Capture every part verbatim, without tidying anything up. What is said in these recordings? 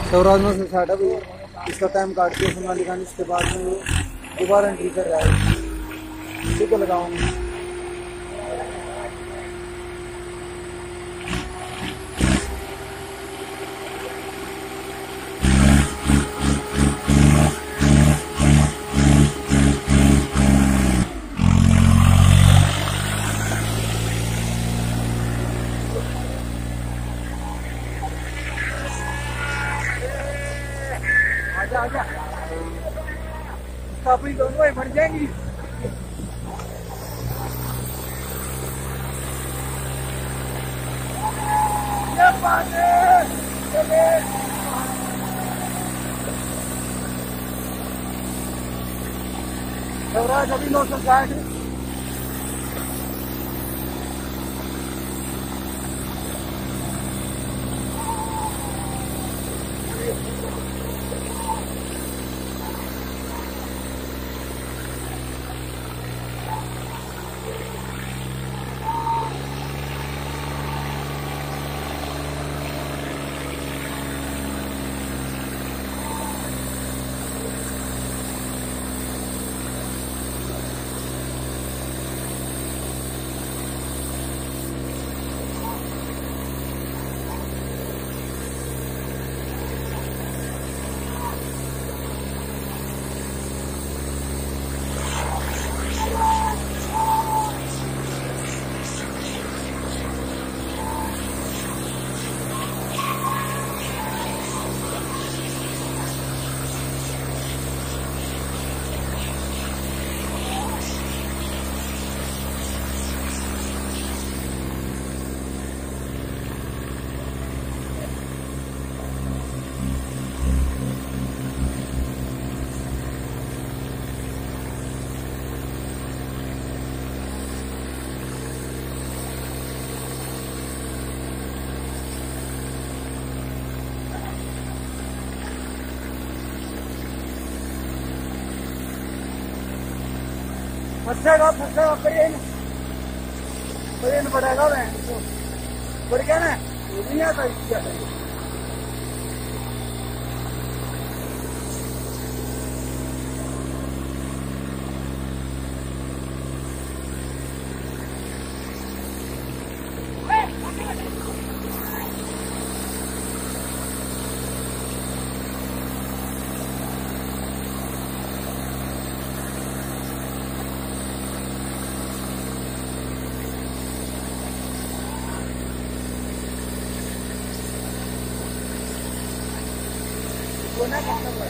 स्वराज नौ सौ साठ अभी इसका टाइम काट के सुना लिखा, इसके बाद में वो दोबारा एंट्री कर रहा है। ठीक है, लगाऊंगा। आजा आजा, अपनी दोनों मर जाएंगी। स्वराज अभी नौ सौ साठ फंसेगा फंसेगा प्लेन प्लेन बढ़ेगा मैं बढ़ गया ना, नहीं आता इसका। Buena casa,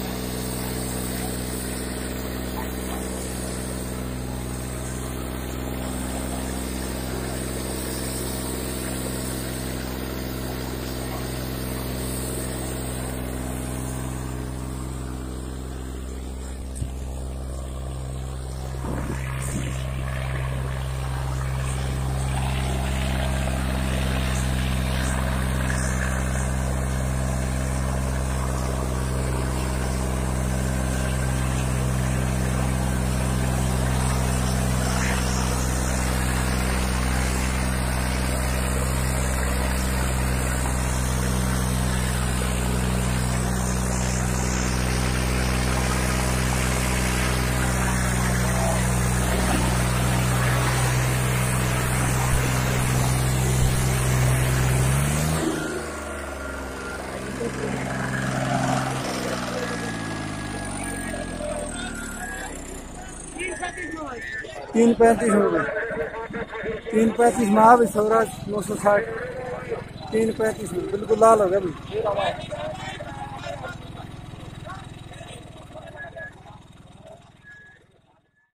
तीन पैंतीस हो गए, तीन पैंतीस में आ भी स्वराज नौ सौ साठ, तीन पैंतीस में बिल्कुल लाल हो गया भाई।